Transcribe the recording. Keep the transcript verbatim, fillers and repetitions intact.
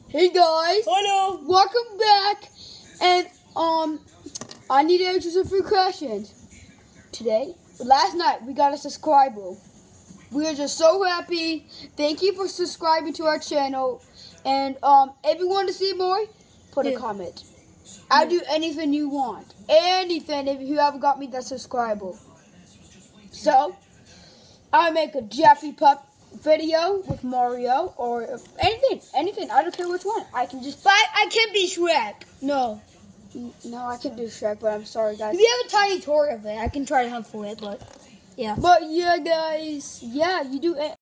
Hey guys, Hello. welcome back, and um, I need to answer some few questions today. Last night we got a subscriber. We are just so happy. Thank you for subscribing to our channel, and um, if you want to see more, put a Yeah. comment. I'll do anything you want, anything if you haven't got me that subscriber. So I'll make a Jeffy Pup video with Mario or anything, anything. I don't care which one. I can just. But I, I can't be Shrek. No. No, I can do Shrek, but I'm sorry, guys. If you have a tiny toy of it, I can try to hunt for it, but yeah. But yeah, guys, yeah, you do.